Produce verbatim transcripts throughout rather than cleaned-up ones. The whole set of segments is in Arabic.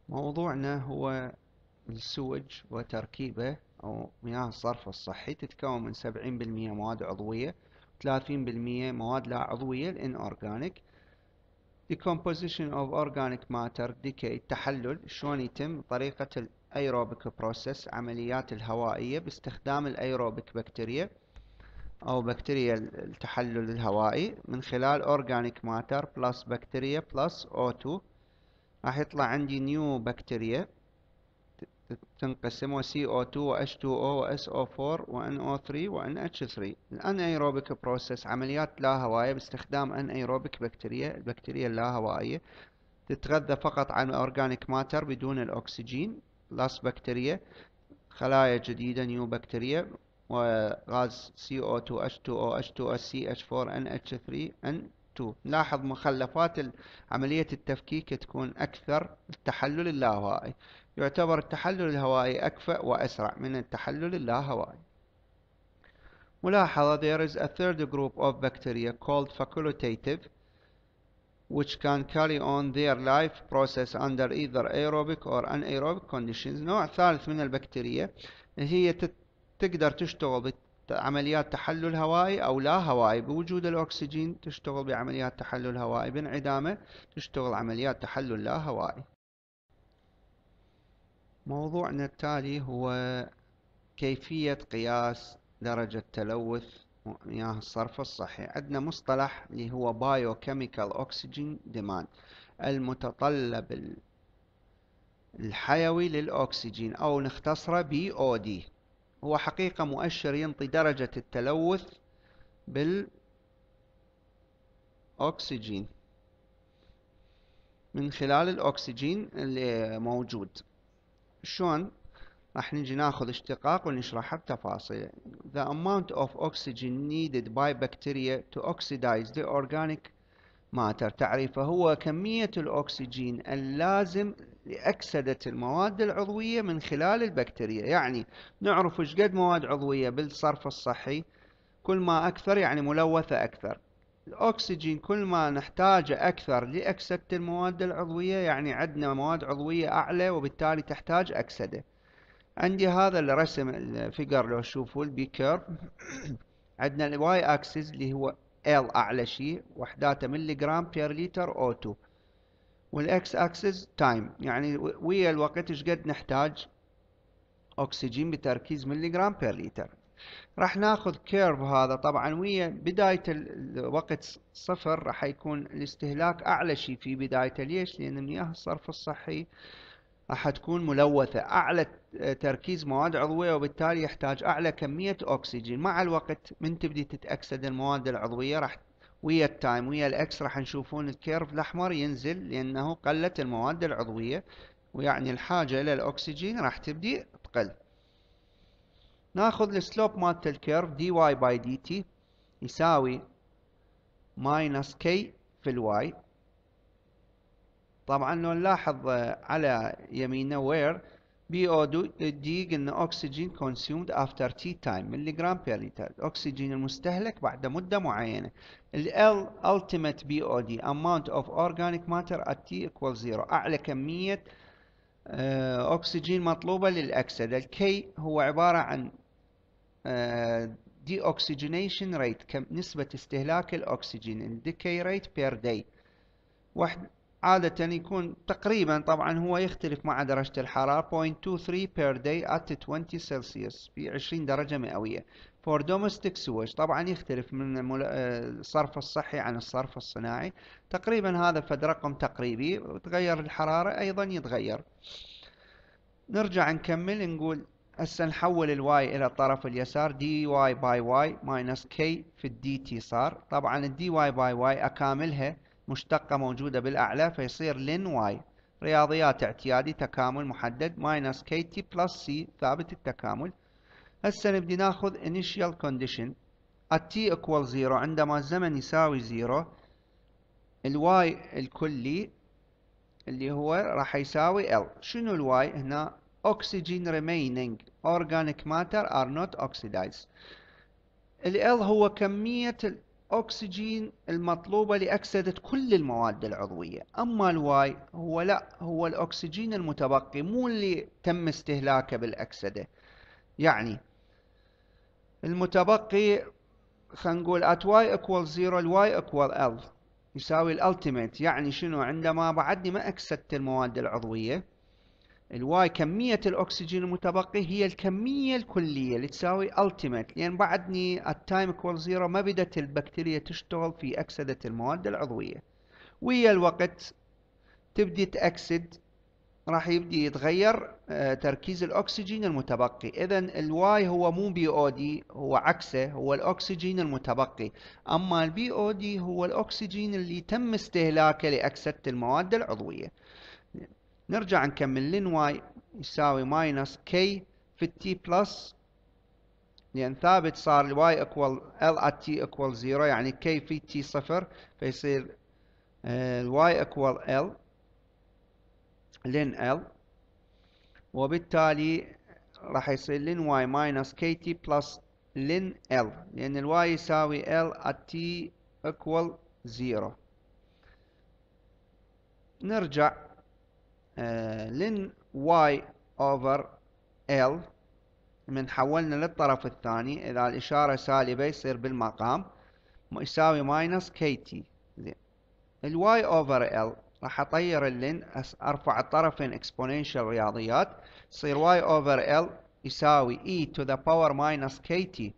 موضوعنا هو السوج وتركيبه أو مياه الصرف الصحي. تتكون من سبعين بالمئة مواد عضوية وثلاثين بالمئة مواد لا عضوية inorganic. Decomposition of organic matter decay. التحلل شلون يتم؟ طريقة الايروبيك بروسيس، عمليات الهوائية باستخدام الايروبيك بكتيريا أو بكتيريا التحلل الهوائي من خلال organic matter plus بكتيريا plus أو تو. راح يطلع عندي نيو بكتيريا تنقسم و سي أو تو و إتش تو أو و إس أو فور و إن أو ثري و إن إتش ثري. الانايروبيك بروسيس عمليات لا هوائية باستخدام انايروبيك بكتيريا، البكتيريا اللاهوائية تتغذى فقط عن اورجانيك ماتر بدون الاكسجين. لاس بكتيريا خلايا جديدة نيو بكتيريا وغاز سي أو تو إتش تو أو إتش تو إس سي إتش فور إن إتش ثري إن تو. نلاحظ مخلفات عملية التفكيك تكون أكثر التحلل اللاهوائي. يعتبر التحلل الهوائي أكفأ وأسرع من التحلل اللاهوائي. ملاحظة: there is a third group of bacteria called facultative which can carry on their life process under either aerobic or anaerobic conditions. نوع ثالث من البكتيريا هي تقدر تشتغل بعمليات تحلل هوائي أو لا هوائي. بوجود الأكسجين تشتغل بعمليات تحلل هوائي، بانعدامه تشتغل عمليات تحلل لا هوائي. موضوعنا التالي هو كيفية قياس درجة تلوث مياه الصرف الصحي. عندنا مصطلح اللي هو Biochemical Oxygen Demand، المتطلب الحيوي للأكسجين أو نختصره بي أو دي. هو حقيقة مؤشر ينطي درجة التلوث بالأكسجين من خلال الأكسجين اللي موجود. شلون؟ راح نجي ناخذ اشتقاق ونشرحها بتفاصيل. The amount of oxygen needed by bacteria to oxidize the organic matter. تعريفه هو كمية الأكسجين اللازم لأكسدة المواد العضوية من خلال البكتيريا. يعني نعرف ايش قد مواد عضوية بالصرف الصحي، كل ما أكثر يعني ملوثة أكثر. الأكسجين كل ما نحتاجه أكثر لأكسدة المواد العضوية يعني عندنا مواد عضوية أعلى وبالتالي تحتاج أكسدة. عندي هذا الرسم الفيجر لو تشوفوا البي كيرف. عندنا الواي اكسس اللي هو L اعلى شيء وحداته ملي جرام بير لتر أو تو، والاكس اكسس تايم يعني ويا الوقت ايش قد نحتاج اكسجين بتركيز ملي جرام بير لتر. راح ناخذ كيرف هذا طبعا ويا بداية الوقت صفر راح يكون الاستهلاك اعلى شيء في بدايته. ليش؟ لان مياه الصرف الصحي راح تكون ملوثة، أعلى تركيز مواد عضوية وبالتالي يحتاج أعلى كمية أكسجين. مع الوقت من تبدي تتأكسد المواد العضوية راح ويا التايم ويا الإكس راح نشوفون الكيرف الأحمر ينزل لأنه قلت المواد العضوية ويعني الحاجة إلى الأكسجين راح تبدي تقل. ناخذ السلوب مالت الكيرف دي واي باي دي تي يساوي ماينس كي في الواي. طبعا لو نلاحظ على يمينه وير بي او دي قلنا oxygen consumed after T time ملي بير لتر، الأكسجين المستهلك بعد مدة معينة. ال L ultimate بي او دي amount of organic matter at T equals zero، أعلى كمية أكسجين مطلوبة للأكسدة. ال K هو عبارة عن deoxygenation rate، كم نسبة استهلاك الأكسجين، ال decay rate per day. واحد عادة يكون تقريبا، طبعا هو يختلف مع درجة الحرارة صفر فاصلة اثنين وعشرين per day at عشرين سلسيوس في عشرين درجة مئوية. for domestic sewage طبعا يختلف من الصرف الصحي عن الصرف الصناعي. تقريبا هذا فد رقم تقريبي، وتغير الحرارة أيضا يتغير. نرجع نكمل نقول هسه نحول الواي إلى الطرف اليسار، دي واي باي واي ماينس كي في الدي تي صار. طبعا الدي واي باي واي أكاملها مشتقة موجودة بالأعلى فيصير لين واي، رياضيات اعتيادي تكامل محدد، ماينس كي تي بلس سي ثابت التكامل. هسه نبدي ناخذ initial condition at t equal zero، عندما الزمن يساوي زيرو الواي الكلي اللي هو راح يساوي L. شنو الواي هنا؟ oxygen remaining organic matter are not oxidized. ال L هو كمية أكسجين المطلوبة لأكسدة كل المواد العضوية. أما الواي هو لا، هو الأكسجين المتبقي مو اللي تم استهلاكه بالأكسدة. يعني المتبقي خلينا نقول at y equal zero ال y equal L يساوي الالتيميت. يعني شنو؟ عندما بعدني ما أكسدت المواد العضوية، الواي كمية الأكسجين المتبقي هي الكمية الكلية اللي تساوي ultimate، لأن بعدني at time equal zero ما بدت البكتيريا تشتغل في أكسدة المواد العضوية. ويا الوقت تبدي تأكسد، راح يبدي يتغير تركيز الأكسجين المتبقي. إذن الواي هو مو بي أو دي، هو عكسه، هو الأكسجين المتبقي. أما البي أو دي هو الأكسجين اللي تم استهلاكه لأكسدة المواد العضوية. نرجع نكمل. لن واي يساوي ماينس كي في التي بلس، لأن ثابت صار الواي اكوال ال at t equal زيرو، يعني كي في تي صفر، فيصير الواي اكوال ال لن ال، وبالتالي راح يصير لن واي ماينس كي تي بلس لن ال، لأن الواي يساوي ال at t equal زيرو. نرجع لن واي over ال من حولنا للطرف الثاني، إذا الإشارة سالبة يصير بالمقام يساوي ماينس كي تي. زين، الواي اوفر ال راح أطير اللين، أرفع الطرفين اكسبوننشال رياضيات، يصير واي اوفر ال يساوي اي تو ذا باور ماينس كي تي.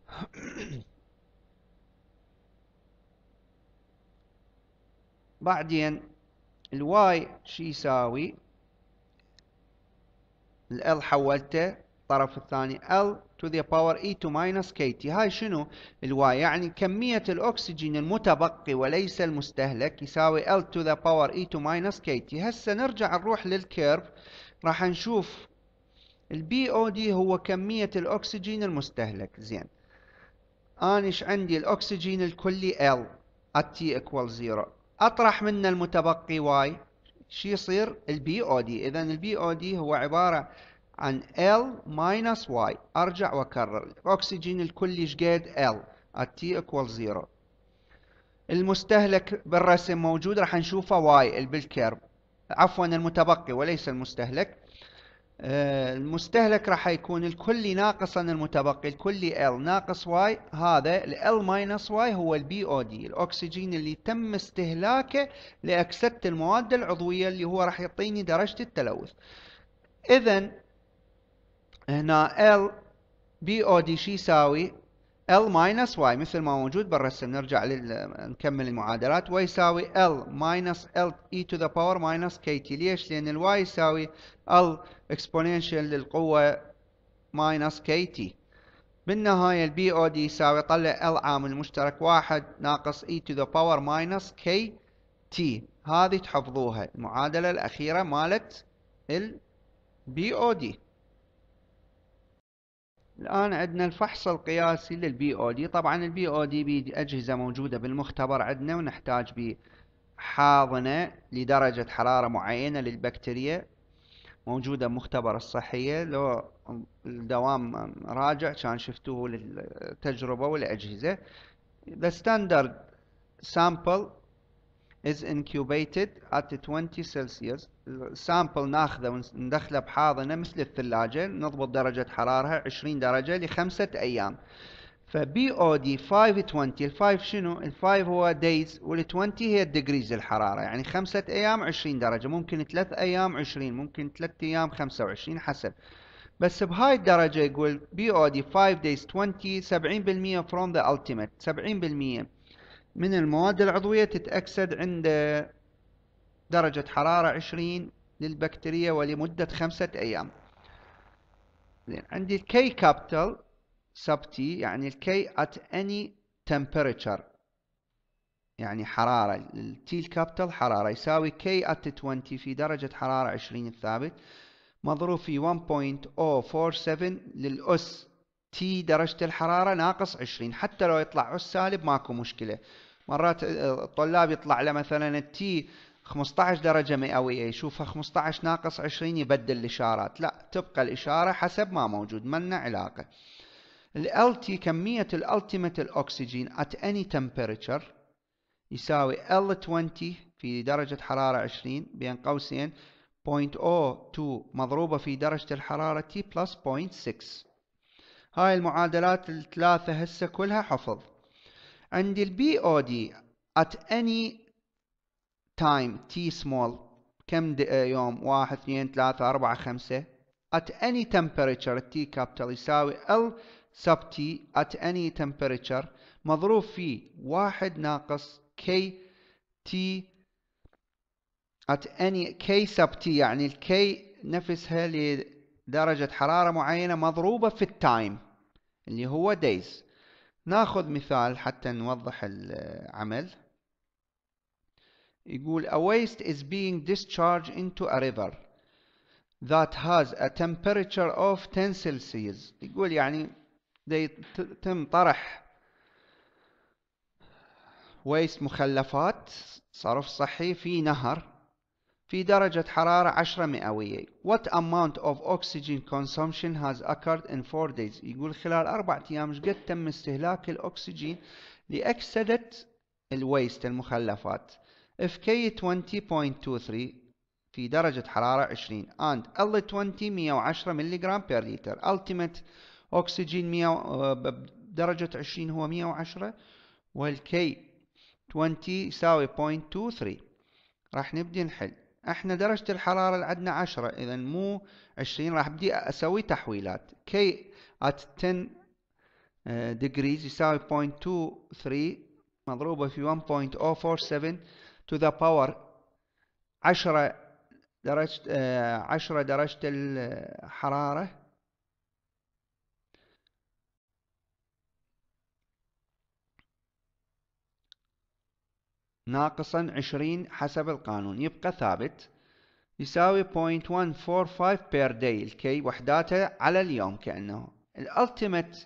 بعدين الواي شي يساوي ال حولته الطرف الثاني L to the power E to minus كي تي. هاي شنو الواي؟ يعني كمية الأكسجين المتبقي وليس المستهلك يساوي L to the power E to minus كي تي. هسه نرجع نروح للكيرف، راح نشوف البي او دي هو كمية الأكسجين المستهلك. زين، أنا إيش عندي؟ الأكسجين الكلي L at T equal zero، أطرح من المتبقي Y، شي يصير البي او دي. إذن البي او دي هو عبارة عن L minus Y. أرجع وأكرر، الأكسجين الكلي شقد L at T equal zero. المستهلك بالرسم موجود، راح نشوفه Y بالكيرف، عفوا المتبقي وليس المستهلك. آه المستهلك راح يكون الكلي ناقصا المتبقي، الكلي L ناقص Y، هذا ال L minus Y هو البي او دي، الأكسجين اللي تم استهلاكه لأكسدة المواد العضوية، اللي هو راح يعطيني درجة التلوث. إذن هنا L بي او دي شي يساوي L minus Y مثل ما موجود بالرسم. نرجع نكمل المعادلات. Y يساوي L minus L e to the power minus كي تي. ليش؟ لأن ال Y يساوي L exponential للقوة minus كي تي. بالنهاية ال بي او دي يساوي، طلع L عامل مشترك واحد ناقص e to the power minus كي تي. هذه تحفظوها، المعادلة الأخيرة مالت ال بي او دي. الآن عندنا الفحص القياسي للبي او دي. طبعا البي او دي بأجهزة موجودة بالمختبر عندنا، ونحتاج بحاضنة لدرجة حرارة معينة للبكتيريا موجودة بمختبر الصحية. لو الدوام راجع كان شفتوه للتجربة والأجهزة. The standard sample is incubated at twenty Celsius. السامبل ناخذه وندخله بحاضنة مثل الثلاجة، نضبط درجة حرارها عشرين درجة لخمسة أيام. فبي او دي خمسة عشرين، الفايف شنو؟ الفايف هو days، والتوينتي هي الديجريز الحرارة، يعني خمسة أيام عشرين درجة، ممكن ثلاث أيام عشرين، ممكن ثلاث أيام خمسة وعشرين حسب. بس بهاي الدرجة يقول بي او دي خمسة days عشرين، سبعين بالمئة from the ultimate، سبعين بالمئة من المواد العضوية تتأكسد عند درجة حرارة عشرين للبكتيريا ولمدة خمسة أيام. عندي الكي كابيتال sub T، يعني الكي at any temperature، يعني حرارة، التي الكابيتال حرارة، يساوي كي at عشرين في درجة حرارة عشرين الثابت، مضروب في واحد فاصلة صفر أربعة سبعة للأس تي درجة الحرارة ناقص عشرين. حتى لو يطلع أس سالب ماكو مشكلة. مرات الطلاب يطلع له مثلا التي خمسة عشر درجة مئوية، يشوفها خمسة عشر ناقص عشرين يبدل الإشارات. لا، تبقى الإشارة حسب ما موجود، ملنا علاقة. ال L T كمية ال ultimate الأكسجين at any temperature يساوي L عشرين في درجة حرارة عشرين بين قوسين صفر فاصلة صفر اثنين مضروبة في درجة الحرارة T plus صفر فاصلة ستة. هاي المعادلات الثلاثة هسه كلها حفظ. عندي ال B O D at any time T small كم يوم واحد اثنين ثلاثة أربعة خمسة at any temperature T capital يساوي L sub T at any temperature مضروب في واحد ناقص K T at any K sub T يعني ال K نفسها لدرجة حرارة معينة مضروبة في التايم اللي هو days. ناخذ مثال حتى نوضح العمل. يقول a waste is being discharged into a river that has a temperature of ten Celsius. يقول يعني يتم طرح waste مخلفات صرف صحي في نهر في درجة حرارة عشرة مئوية. What amount of oxygen consumption has occurred in four days. يقول خلال أربعة أيام ايش قد تم استهلاك الأكسجين لأكسدة الويست المخلفات. F K عشرين فاصلة اثنين وعشرين في درجة حرارة عشرين and L عشرين مئة وعشرة ملغ per liter. Ultimate oxygen مئة بدرجة عشرين هو مئة وعشرة والكي عشرين يساوي صفر فاصلة اثنين وعشرين. راح نبدي نحل. احنا درجة الحرارة اللي عندنا عشرة اذا مو عشرين. راح ابدي اسوي تحويلات. K at ten degrees يساوي صفر فاصلة اثنين وعشرين مضروبة في واحد فاصلة صفر أربعة سبعة to the power عشرة درجة عشرة درجة الحرارة ناقصا عشرين حسب القانون يبقى ثابت يساوي صفر فاصلة واحد أربعة خمسة per day. الكي وحداته على اليوم كأنه. الالتيميت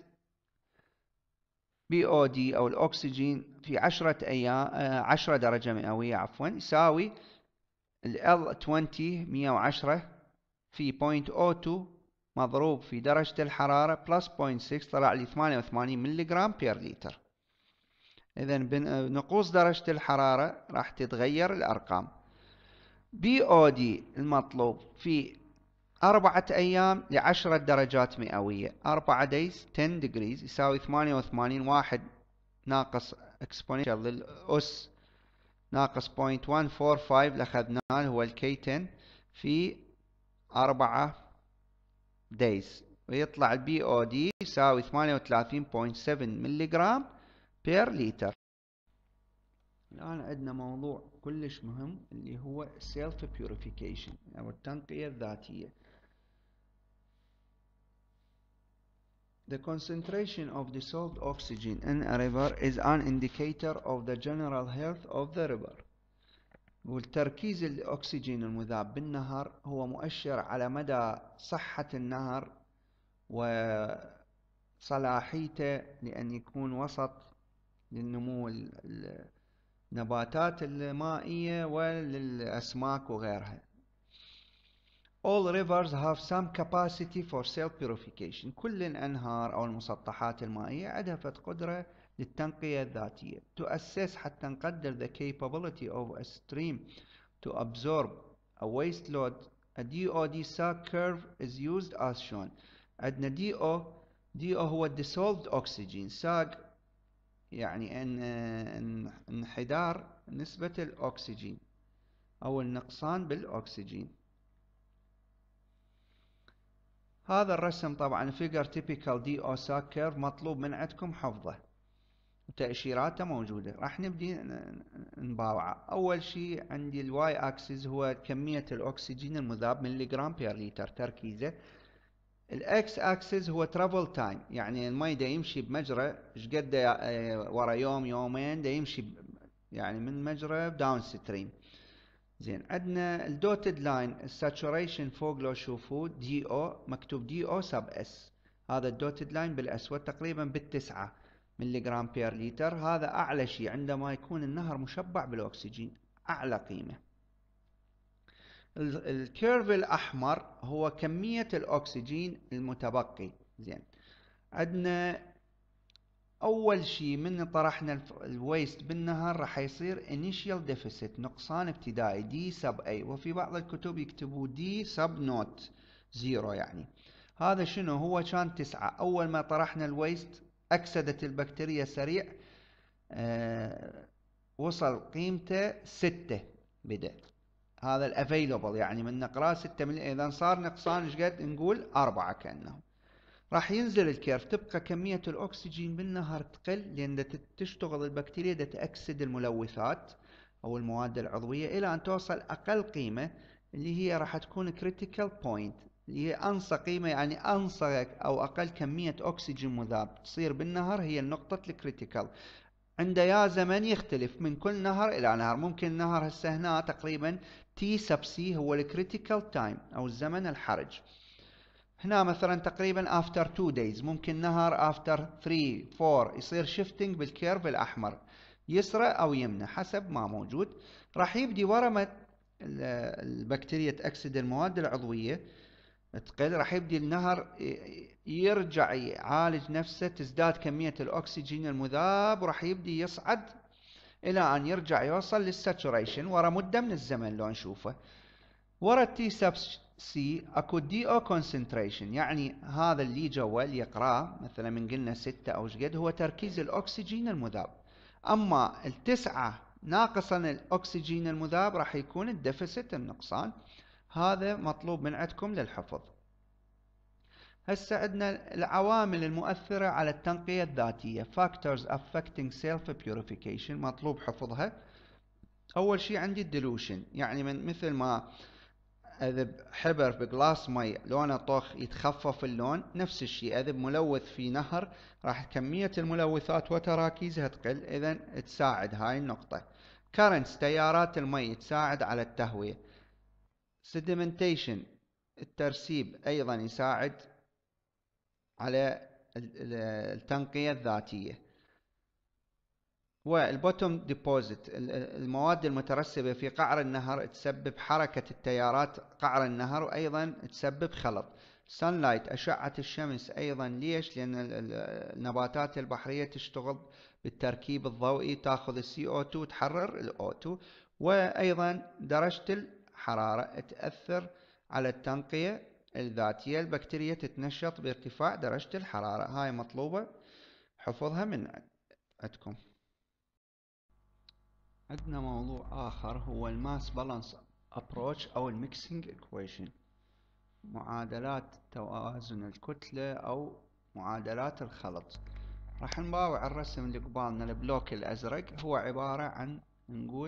بي او دي او الاكسجين في عشرة ايام عشرة درجة مئوية عفوا يساوي ال L عشرين مئة وعشرة في صفر فاصلة صفر اثنين مضروب في درجة الحرارة بلس صفر فاصلة ستة طلع لي ثمانية وثمانين ملغ بير لتر. إذا بنقوص درجة الحرارة راح تتغير الأرقام. بي او دي المطلوب في أربعة أيام لعشرة درجات مئوية. أربعة days ten degrees يساوي ثمانية وثمانين واحد ناقص exponential للأس ناقص صفر فاصلة واحد أربعة خمسة اللي أخذناه هو الكي عشرة في أربعة days ويطلع البي او دي يساوي ثمانية وثلاثين فاصلة سبعة ملغ بير لتر. الآن عندنا موضوع كلش مهم اللي هو self purification أو التنقية الذاتية. The concentration of dissolved oxygen in a river is an indicator of the general health of the river. والتركيز الأكسجين المذاب بالنهر هو مؤشر على مدى صحة النهر وصلاحيته لأن يكون وسط للنمو النباتات المائية وللأسماك وغيرها. All rivers have some capacity for self-purification. كل الأنهار أو المسطحات المائية عندها قدرة للتنقية الذاتية. To assess حتى نقدر the capability of a stream to absorb a waste load, a D O D sag curve is used as shown. عندنا D O D O هو dissolved oxygen. sag يعني أن انحدار نسبة الأكسجين أو النقصان بالأكسجين. هذا الرسم طبعا figure typical D O sag curve مطلوب من عندكم حفظه وتأشيراته موجودة. راح نبدي نباوعه. أول شيء عندي الواي أكسس هو كمية الأكسجين المذاب ملغ بير لتر تركيزه. الإكس أكسس هو travel time يعني المي دا يمشي بمجرى ايش قد ورا يوم يومين دا يمشي يعني من مجرى داون ستريم. زين عندنا الدوتد لاين الساتوريشن فوق لو شوفوا دي او مكتوب دي او سب اس. هذا الدوتد لاين بالاسود تقريبا بالتسعة ملغ بير لتر. هذا اعلى شيء عندما يكون النهر مشبع بالاكسجين اعلى قيمة. الكيرف الاحمر هو كمية الاكسجين المتبقي. زين عندنا أول شيء من طرحنا الويست بالنهر راح يصير initial deficit نقصان ابتدائي دي سب أي، وفي بعض الكتب يكتبوا دي سب نوت زيرو. يعني هذا شنو هو؟ كان تسعة، أول ما طرحنا الويست أكسدت البكتيريا سريع، أه وصل قيمته ستة بدأ هذا الافيلبل، يعني من نقراه ستة ملي، إذا صار نقصان ايش قد؟ نقول أربعة كأنه. راح ينزل الكيرف، تبقى كمية الأكسجين بالنهر تقل، لأن تشتغل البكتيريا دا تأكسد الملوثات أو المواد العضوية إلى أن توصل أقل قيمة اللي هي راح تكون critical point، اللي هي أنصى قيمة، يعني أنصى أو أقل كمية أكسجين مذاب تصير بالنهر هي النقطة الكريتيكال. عنده يا زمن يختلف من كل نهر إلى نهر، ممكن نهر هسه هنا تقريبا تي سب سي هو الكريتيكال تايم أو الزمن الحرج. هنا مثلا تقريبا after two days، ممكن نهر after three four، يصير شيفتنج بالكيرف الأحمر يسرى أو يمنى حسب ما موجود. راح يبدي ورا ما البكتيريا تأكسد المواد العضوية تقل، راح يبدي النهر يرجع يعالج نفسه، تزداد كمية الأكسجين المذاب، وراح يبدي يصعد إلى أن يرجع يوصل للساتوريشن ورا مدة من الزمن. لو نشوفه ورا التي سب سي اكو دي او كونسنتريشن، يعني هذا اللي جوا اللي يقراه مثلا من قلنا ستة او شقد هو تركيز الاكسجين المذاب، اما التسعة ناقصا الاكسجين المذاب راح يكون الديفيسيت النقصان. هذا مطلوب من عندكم للحفظ. هسه عندنا العوامل المؤثرة على التنقية الذاتية factors affecting self purification مطلوب حفظها. أول شيء عندي الديلوشن، يعني من مثل ما أذب حبر بجلاس مي لونه طخ يتخفف اللون، نفس الشيء أذب ملوث في نهر راح كمية الملوثات وتراكيزها تقل، إذا تساعد هاي النقطة. currents تيارات المي تساعد على التهوية. sedimentation الترسيب أيضا يساعد على التنقية الذاتية. والبوتوم ديبوزيت المواد المترسبة في قعر النهر تسبب حركة التيارات قعر النهر، وأيضا تسبب خلط. sunlight أشعة الشمس أيضا، ليش؟ لأن النباتات البحرية تشتغل بالتركيب الضوئي، تأخذ السي أو تو تحرر الأو تو. وأيضا درجة الحرارة تأثر على التنقية الذاتية، البكتيريا تتنشط بارتفاع درجة الحرارة. هاي مطلوبة حفظها من عندكم. عندنا موضوع آخر هو الماس بالانس أبروتش أو الميكسينج إكويشن، معادلات توازن الكتلة أو معادلات الخلط. راح نباوع الرسم اللي قبالنا البلوك الأزرق، هو عبارة عن نقول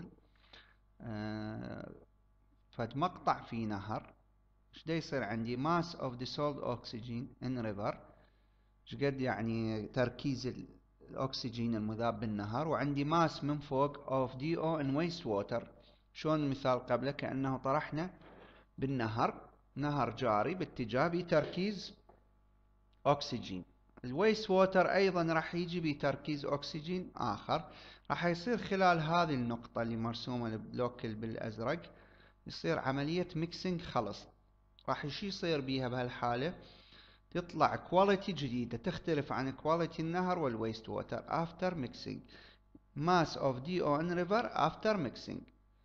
آه فد مقطع في نهر. ايش دا يصير عندي؟ mass of dissolved oxygen in river، ايش قد يعني تركيز الأكسجين المذاب بالنهر، وعندي ماس من فوق of دي أو in waste water. شلون المثال قبله؟ كأنه طرحنا بالنهر، نهر جاري باتجاه بتركيز أكسجين، الويست ووتر أيضا راح يجي بتركيز أكسجين آخر. راح يصير خلال هذه النقطة اللي مرسومة البلوك بالأزرق يصير عملية ميكسينج خلص. راح شو يصير بيها بهالحالة؟ تطلع كواليتي جديدة تختلف عن كواليتي النهر والويست ووتر after mixing. mass of دي أو in river after mixing.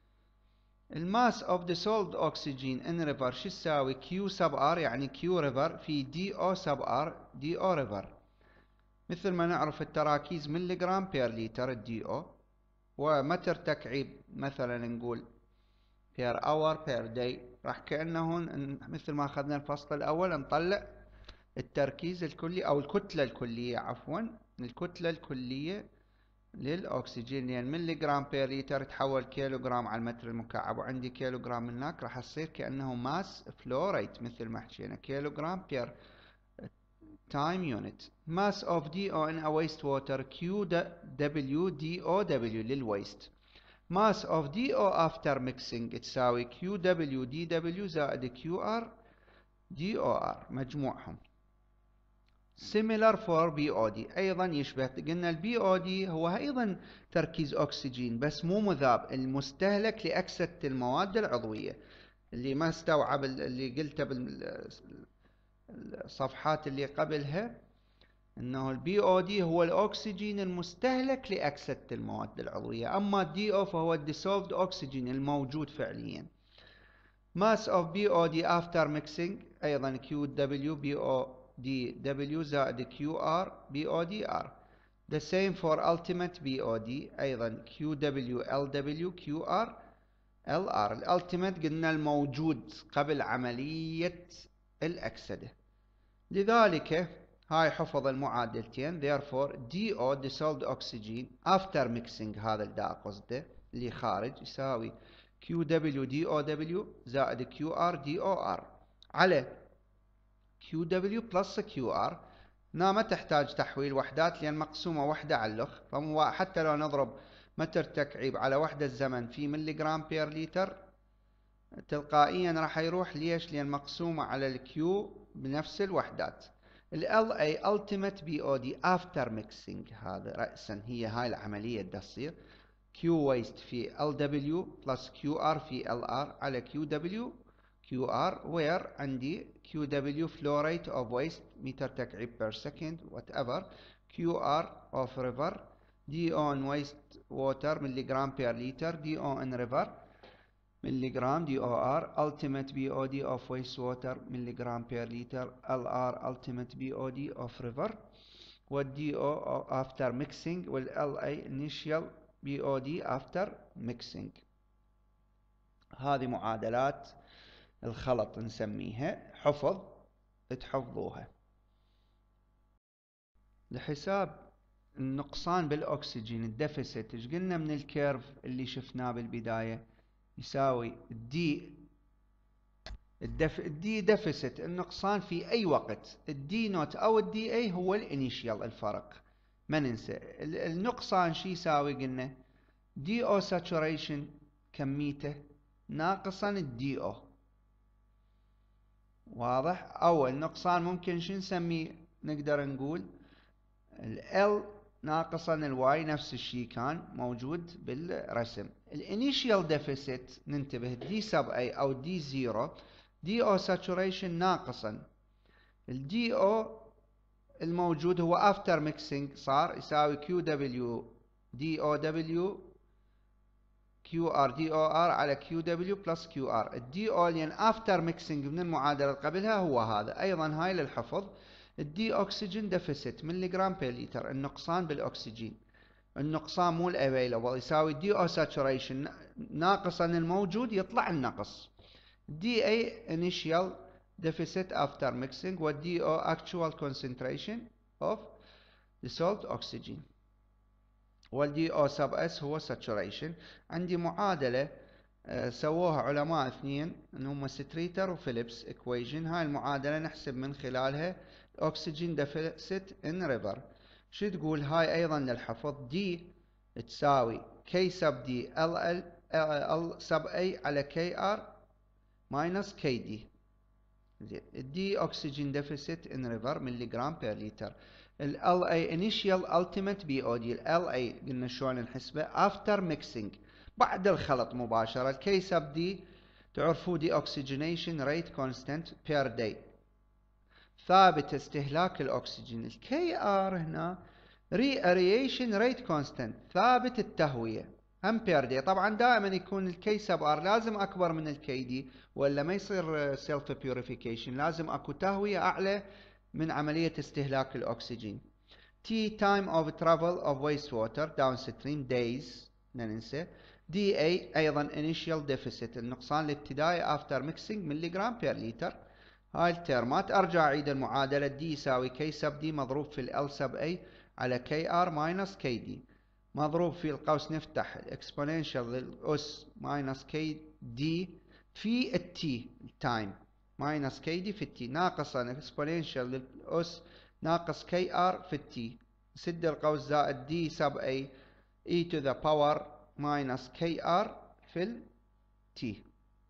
الماس of dissolved oxygen in river شو تساوي؟ Q sub R، يعني Q river في دي أو sub R دي أو river. مثل ما نعرف التراكيز مليغرام بير لتر الدي أو، ومتر تكعيب مثلا نقول per hour per day. راح كأنه مثل ما أخذنا الفصل الأول نطلع التركيز الكلي أو الكتلة الكلية، عفوا الكتلة الكلية للأكسجين، لأن ملي جرام بير لتر تحول كيلو جرام على المتر المكعب، وعندي كيلو جرام هناك راح تصير كأنه ماس فلو ريت مثل ما حكينا كيلو جرام بير تايم يونت. mass of دي أو in a waste water Q W دي أو W للويست. mass of دي أو after mixing تساوي Q W دي W زائد Q R دي أو R مجموعهم. similar for بي أو دي أيضا يشبه، قلنا البي أو دي هو أيضا تركيز أكسجين بس مو مذاب، المستهلك لأكسدة المواد العضوية. اللي ما استوعب اللي قلته بالصفحات اللي قبلها انه البي او دي هو الاكسجين المستهلك لاكسدة المواد العضوية، اما الدي او فهو الديسولفد اوكسجين الموجود فعليا. mass of بي او دي after mixing ايضا كيو دبليو بي او دي دبليو زائد كيو ار بي او دي ار. the same for ultimate بي او دي ايضا كيو دبليو ال دبليو كيو ار ال ار. الالتيميت قلنا الموجود قبل عملية الأكسدة. لذلك هاي حفظ المعادلتين. therefore دي او dissolved oxygen after mixing هذا اللي دا قصده اللي خارج يساوي كيو دبليو دي او دبليو زائد كيو ار دي او ار على كيو دبليو بلس كيو ار. هنا ما تحتاج تحويل وحدات لأن مقسومة وحدة على الأخ، فحتى لو نضرب متر تكعيب على وحدة الزمن في ملي جرام بير لتر تلقائيا راح يروح. ليش؟ لأن مقسومة على الكيو بنفس الوحدات. ال إل إيه Ultimate بي أو دي After Mixing هذا رأسا هي هاي العملية اللي تصير Q Waste في إل دبليو plus كيو آر في إل آر على كيو دبليو كيو آر where عندي كيو دبليو flow rate of waste متر تكعيب per second whatever كيو آر of river دي او in waste water مليغرام per liter دي او in river مليغرام دي او ار. ultimate بي او دي of waste water مليغرام per liter ال آر ultimate بي او دي of river والدي او after mixing والال اي initial بي او دي after mixing. هذه معادلات الخلط نسميها حفظ تحفظوها. لحساب النقصان بالاكسجين الديفيسيت ايش قلنا من الكيرف اللي شفناه بالبداية يساوي الدي الدف... الدي ديفيسيت النقصان في اي وقت. الدي نوت او الدي اي هو الانيشيال الفرق ما ننسى. النقصان شي يساوي قلنا دي او ساتوريشن كميته ناقصا الدي او. واضح؟ او النقصان ممكن شو نسميه؟ نقدر نقول ال ناقصا الواي نفس الشيء كان موجود بالرسم. الانيشيال ديفيسيت ننتبه دي سب اي او دي زيرو دي او ساتوريشن ناقصا الدي او الموجود هو افتر ميكسينج صار يساوي كيو دبليو دي او دبليو كيو ار دي او ار على كيو دبليو بلس كيو ار. الدي او لان افتر ميكسينج من المعادله اللي قبلها هو هذا. ايضا هاي للحفظ الدي اوكسجين ديفيسيت ملي جرام بير لتر النقصان بالاكسجين. النقصان مو الافيلبل يساوي دي او ساتوريشن ناقصا الموجود يطلع النقص دي اي initial deficit after mixing والدي او actual concentration of dissolved oxygen والدي او sub s هو saturation. عندي معادلة أه سووها علماء اثنين ان هم ستريتر وفيليبس equation. هاي المعادلة نحسب من خلالها oxygen deficit in river. شو تقول هاي ايضا للحفظ دي تساوي K sub D L L L sub A على K R minus كي دي. زين الدي oxygen deficit in river مليغرام بير لتر. ال إل إيه initial ultimate بي أو دي. ال إل إيه قلنا شلون نحسبه after mixing بعد الخلط مباشرة. الكي سب دي تعرفوا دي oxygenation rate constant per day ثابت استهلاك الأكسجين. الكي آر هنا reaeration rate constant ثابت التهوية هم بير دي. طبعا دائما يكون الكي سب ار لازم اكبر من الكي دي ولا ما يصير سيلف بيوريفيكيشن. لازم اكو تهوية اعلى من عملية استهلاك الاكسجين. T time of travel of waste water downstream days لا ننسى. دي اي ايضا initial deficit النقصان الابتدائي after mixing مليغرام بير لتر. هاي الترمات ارجع اعيد المعادلة دي يساوي كي سب دي مضروب في ال سب اي على كي ار ماينس كي دي مضروب في القوس نفتح الاكسبوننشال للأس ماينس كي دي في التي التايم ماينس كي دي في التي ناقصا الاكسبوننشال للأس ناقص كي ار في التي سد القوس زائد دي سب اي اي تو ذا باور ماينس كي ار في التي.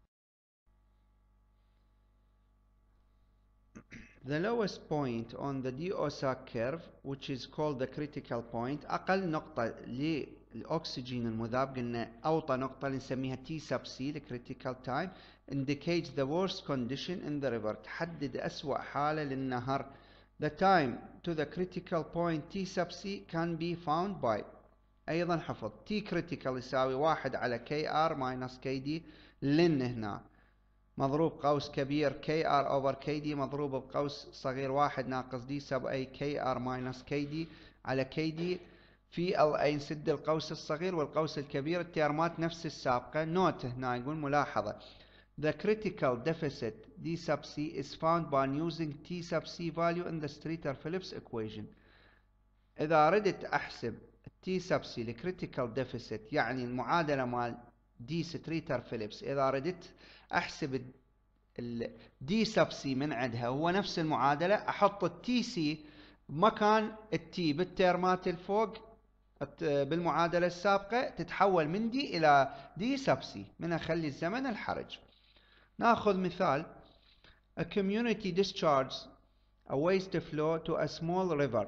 The lowest point on the دي أو ساك curve which is called the critical point أقل نقطة للأكسجين المذاب قلنا أوطى نقطة نسميها T sub C the critical time indicates the worst condition in the river تحدد أسوأ حالة للنهر The time to the critical point T sub C can be found by. أيضا حفظ T critical يساوي واحد على كي آر minus كي دي لن هنا مضروب قوس كبير كي آر over كي دي مضروب بقوس صغير واحد ناقص دي سب أي كي آر minus كي دي على كي دي في ال أي نسد القوس الصغير والقوس الكبير التيارمات نفس السابقة. نوت هنا يقول ملاحظة The critical deficit D sub C is found by using T sub C value in the Streeter-Phillips equation. إذا ردت أحسب T sub C الكريتيكال deficit يعني المعادلة مال D Streeter-Phillips، إذا ردت أحسب ال D sub C من عندها هو نفس المعادلة، أحط ال تي سي بمكان ال T بالتيرمات الفوق بالمعادلة السابقة تتحول من دي إلى D sub C من أخلي الزمن الحرج. ناخذ مثال a community discharge a waste flow to a small river.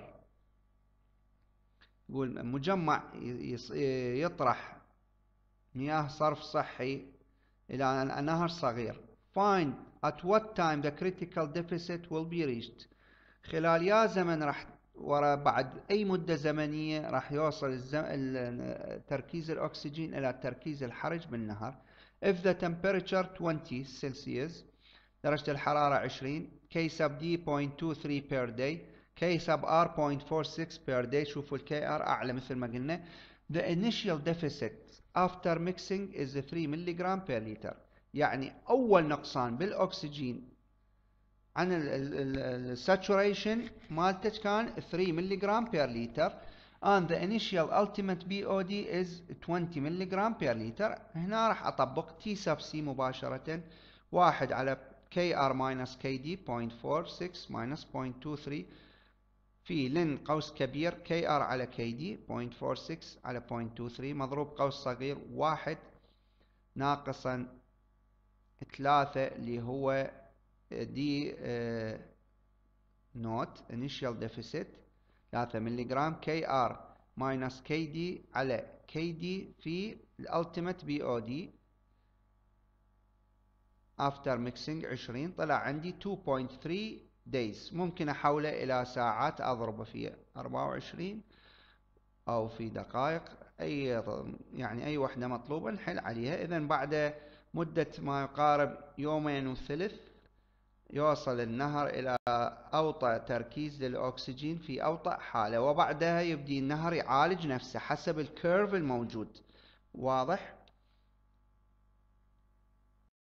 يقول مجمع يطرح مياه صرف صحي إلى نهر صغير. Find at what time the critical deficit will be reached. خلال يا زمن راح ورا بعد أي مدة زمنية راح يوصل الزم... تركيز الأكسجين إلى تركيز الحرج بالنهر. If the temperature twenty Celsius درجة الحرارة عشرين K sub D zero point two three per day K sub R zero point four six per day. شوفوا ال K R أعلى مثل ما قلنا. The initial deficit after mixing is three milligram per liter. يعني أول نقصان بالأكسجين عن الساتوريشن مالته كان three milligram per liter and the initial ultimate B O D is twenty milligram per liter. هنا راح أطبق T sub C مباشرة واحد على كي آر minus كي دي zero point four six minus zero point two three في لن قوس كبير كي آر على كي دي zero point four six على zero point two three مضروب قوس صغير واحد ناقصا ثلاثة اللي هو دي نوت initial deficit ثلاثة ملغرام كي آر minus كي دي على كي دي في ultimate بي أو دي after mixing عشرين طلع عندي two point three days. ممكن أحوله إلى ساعات أضربه في أربعة وعشرين أو في دقائق، أي يعني أي وحدة مطلوبة نحل عليها. إذن بعد مدة ما يقارب يومين وثلث يوصل النهر إلى أوطى تركيز للأكسجين في أوطى حالة، وبعدها يبدي النهر يعالج نفسه حسب الكيرف الموجود. واضح؟